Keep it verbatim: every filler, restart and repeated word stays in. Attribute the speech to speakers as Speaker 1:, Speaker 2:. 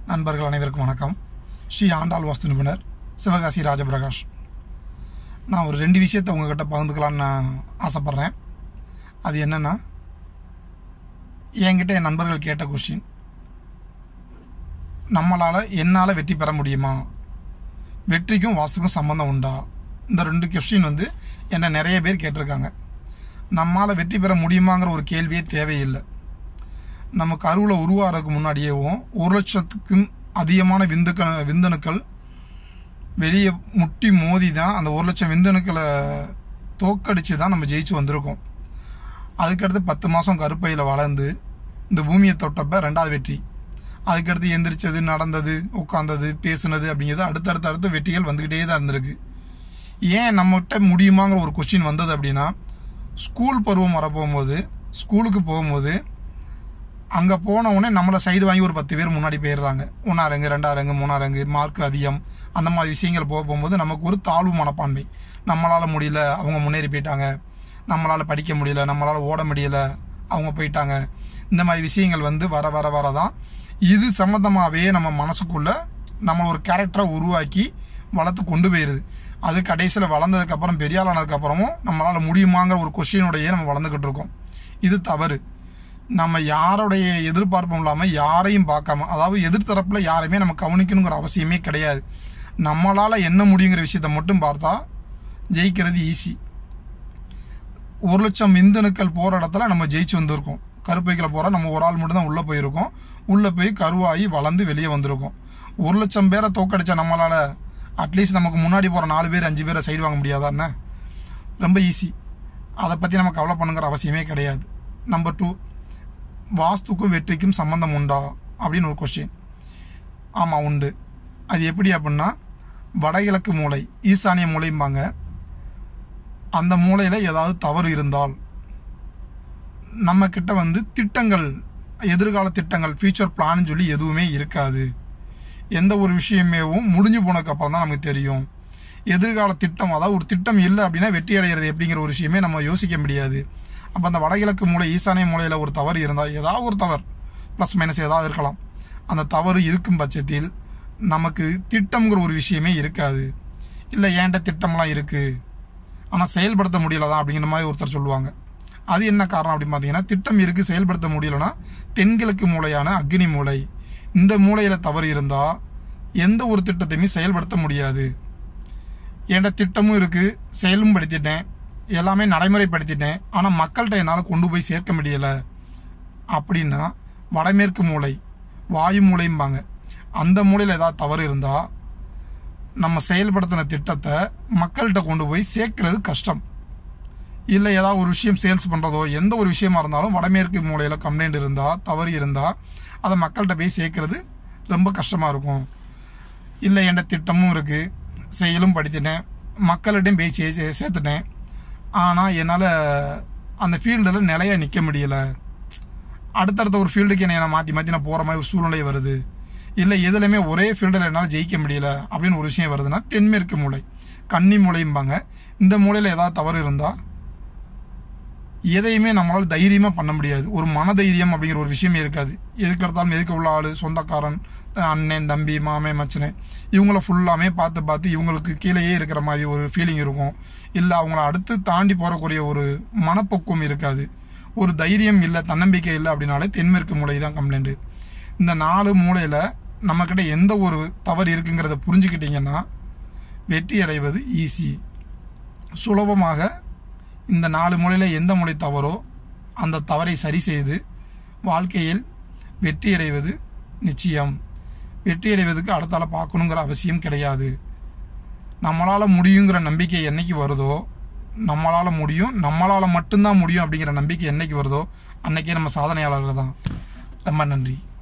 Speaker 1: நண்பர்கள் அனைவருக்கும் வணக்கம். ஸ்ரீ ஆண்டாள் வாஸ்து நிபுணர் சிவகாசி ராஜபிரகாஷ். நான் ஒரு ரெண்டு விஷயத்தை உங்ககிட்ட பகிர்ந்துக்கலான்னு நான் ஆசைப்பட்றேன். அது என்னென்னா, என்கிட்ட என் நண்பர்கள் கேட்ட கொஸ்டின், நம்மளால் என்னால் வெற்றி பெற முடியுமா, வெற்றிக்கும் வாஸ்துக்கும் சம்மந்தம் உண்டா? இந்த ரெண்டு கொஸ்டின் வந்து என்னை நிறைய பேர் கேட்டிருக்காங்க. நம்மளால் வெற்றி பெற முடியுமாங்கிற ஒரு கேள்வியே தேவையில்லை. நம்ம கருவில் உருவாகிறதுக்கு முன்னாடியேவும் ஒரு லட்சத்துக்கும் அதிகமான விந்துக்க விந்தணுக்கள் வெளியே முட்டி மோதி தான் அந்த ஒரு லட்சம் விந்தணுக்களை தோக்கடித்து தான் நம்ம ஜெயிச்சு வந்திருக்கோம். அதுக்கடுத்து பத்து மாதம் கருப்பையில் வளர்ந்து இந்த பூமியை தொட்டப்ப ரெண்டாவது வெற்றி. அதுக்கடுத்து எந்திரிச்சது, நடந்தது, உட்காந்தது, பேசுனது அப்படிங்கிறது அடுத்தடுத்த அடுத்த வெற்றிகள் வந்துக்கிட்டே தான் இருந்திருக்கு. ஏன் நம்மகிட்ட முடியுமாங்கிற ஒரு கொஸ்டின் வந்தது அப்படின்னா, ஸ்கூல் பருவம் வர போகும்போது, ஸ்கூலுக்கு போகும்போது அங்கே போனவுடனே நம்மளை சைடு வாங்கி ஒரு பத்து பேர் முன்னாடி போயிடுறாங்க. ஒன்றாரங்கு, ரெண்டாரங்கு, மூணாரங்கு, மார்க் அதிகம், அந்த மாதிரி விஷயங்கள் போக போகும்போது நமக்கு ஒரு தாழ்வு மனப்பான்மை. நம்மளால் முடியல, அவங்க முன்னேறி போயிட்டாங்க, நம்மளால் படிக்க முடியல, நம்மளால் ஓட முடியல, அவங்க போயிட்டாங்க. இந்த மாதிரி விஷயங்கள் வந்து வர வர வர தான் இது சம்மந்தமாகவே நம்ம மனசுக்குள்ளே நம்ம ஒரு கேரக்டரை உருவாக்கி வளர்த்து கொண்டு போயிடுது. அது கடைசியில் வளர்ந்ததுக்கப்புறம், பெரியாள் ஆனதுக்கப்புறமும் நம்மளால் முடியுமாங்கிற ஒரு கொஸ்டினோடையே நம்ம வளர்ந்துக்கிட்டு இருக்கோம். இது தவறு. நம்ம யாருடைய எதிர்பார்ப்பும் இல்லாமல் யாரையும் பார்க்காம, அதாவது எதிர்த்தரப்பில் யாரையுமே நம்ம கவனிக்கணுங்கிற அவசியமே கிடையாது. நம்மளால் என்ன முடியுங்கிற விஷயத்தை மட்டும் பார்த்தா ஜெயிக்கிறது ஈஸி. ஒரு லட்சம் விந்தணுக்கள் போகிற இடத்துல நம்ம ஜெயிச்சு வந்திருக்கோம். கருப்பைக்கில் போகிற நம்ம ஒரு ஆள் மட்டும் தான் உள்ளே போயிருக்கோம். உள்ளே போய் கருவாகி வளர்ந்து வெளியே வந்திருக்கோம். ஒரு லட்சம் பேரை தோக்கடிச்சா நம்மளால் அட்லீஸ்ட் நமக்கு முன்னாடி போகிற நாலு பேர் அஞ்சு பேரை சைடு வாங்க முடியாதான்னு? ரொம்ப ஈஸி. அதை பற்றி நம்ம கவலை பண்ணுங்கிற அவசியமே கிடையாது. நம்பர் டூ, வாஸ்துக்கும் வெற்றிக்கும் சம்மந்தம் உண்டா அப்படின்னு ஒரு கொஸ்டின். ஆமாம், உண்டு. அது எப்படி அப்படின்னா, வடகிழக்கு மூலை, ஈசானிய மூலைம்பாங்க. அந்த மூலையில் ஏதாவது தவறு இருந்தால் நம்மக்கிட்ட வந்து திட்டங்கள், எதிர்கால திட்டங்கள், ஃபியூச்சர் பிளான்னு சொல்லி எதுவுமே இருக்காது. எந்த ஒரு விஷயமேவும் முடிஞ்சு போனதுக்கப்புறம் தான் நமக்கு தெரியும். எதிர்கால திட்டம், அதாவது ஒரு திட்டம் இல்லை அப்படின்னா வெற்றி அடைகிறது எப்படிங்கிற ஒரு விஷயமே நம்ம யோசிக்க முடியாது. அப்போ அந்த வடகிழக்கு மூலை, ஈசானிய மூலையில் ஒரு தவறு இருந்தால், ஏதாவது ஒரு தவறு, ப்ளஸ் மைனஸ் ஏதாவது இருக்கலாம், அந்த தவறு இருக்கும் பட்சத்தில் நமக்கு திட்டம்ங்கிற ஒரு விஷயமே இருக்காது. இல்லை, ஏன்ட்ட திட்டம்லாம் இருக்குது ஆனால் செயல்படுத்த முடியலதான் அப்படிங்கிற மாதிரி ஒருத்தர் சொல்லுவாங்க. அது என்ன காரணம் அப்படின்னு பார்த்தீங்கன்னா, திட்டம் இருக்குது, செயல்படுத்த முடியலன்னா தென்கிழக்கு மூலையான அக்னி மூலை, இந்த மூலையில் தவறு இருந்தால் எந்த ஒரு திட்டத்தையுமே செயல்படுத்த முடியாது. என்கிட்ட திட்டமும் இருக்குது, செயலும் படுத்திட்டேன், எல்லாமே நடைமுறைப்படுத்திட்டேன், ஆனால் மக்கள்கிட்ட என்னால் கொண்டு போய் சேர்க்க முடியலை அப்படின்னா வடமேற்கு மூலை, வாயு மூலைம்பாங்க, அந்த மூலையில் ஏதாவது தவறு இருந்தால் நம்ம செயல்படுத்தின திட்டத்தை மக்கள்கிட்ட கொண்டு போய் சேர்க்கறது கஷ்டம். இல்லை, ஏதாவது ஒரு விஷயம் சேல்ஸ் பண்ணுறதோ எந்த ஒரு விஷயமா இருந்தாலும் வடமேற்கு மூலையில் கம்ப்ளைண்ட் இருந்தால், தவறு இருந்தால் அதை மக்கள்கிட்ட போய் சேர்க்கறது ரொம்ப கஷ்டமாக இருக்கும். இல்லை, என்கிட்ட திட்டமும் இருக்குது, செயலும் படுத்திட்டேன், மக்கள்கிட்டையும் போய் சே சேர்த்துட்டேன், ஆனால் என்னால் அந்த ஃபீல்டில் நிலையாக நிற்க முடியலை, அடுத்தடுத்த ஒரு ஃபீல்டுக்கு என்னை நான் மாற்றி மாற்றி நான் போகிற மாதிரி ஒரு சூழ்நிலை வருது, இல்லை எதுலையுமே ஒரே ஃபீல்டில் என்னால் ஜெயிக்க முடியல அப்படின்னு ஒரு விஷயம் வருதுன்னா தென்மேற்கு மூலை, கன்னி மூலைம்பாங்க. இந்த மூலையில் ஏதாவது தவறு இருந்தால் எதையுமே நம்மளால் தைரியமாக பண்ண முடியாது. ஒரு மனதைரியம் அப்படிங்கிற ஒரு விஷயமே இருக்காது. எதுக்கு எடுத்தாலும் எதுக்கு உள்ள ஆள், சொந்தக்காரன், அண்ணன், தம்பி, மாமே, மச்சனை, இவங்கள ஃபுல்லாமே பார்த்து பார்த்து இவங்களுக்கு கீழேயே இருக்கிற மாதிரி ஒரு ஃபீலிங் இருக்கும். இல்லை, அவங்கள அடுத்து தாண்டி போகக்கூடிய ஒரு மனப்பக்குவம் இருக்காது. ஒரு தைரியம் இல்லை, தன்னம்பிக்கை இல்லை அப்படின்னாலே தென்மேற்கு மூலை தான் கம்ப்ளைண்ட்டு. இந்த நாலு மூலையில் நம்மக்கிட்ட எந்த ஒரு தவறு இருக்குங்கிறத புரிஞ்சுக்கிட்டிங்கன்னா வெற்றி அடைவது ஈஸி. சுலபமாக இந்த நாலு மூலையில் எந்த மூலை தவறோ அந்த தவறை சரி செய்து வாழ்க்கையில் வெற்றி அடைவது நிச்சயம். வெற்றி அடைவதுக்கு அடுத்தால பார்க்கணுங்கிற அவசியம் கிடையாது. நம்மளால் முடியுங்கிற நம்பிக்கை என்னைக்கு வருதோ, நம்மளால் முடியும், நம்மளால் மட்டும்தான் முடியும் அப்படிங்கிற நம்பிக்கை என்னைக்கு வருதோ அன்றைக்கே நம்ம சாதனையாளர்கள் தான். ரொம்ப நன்றி.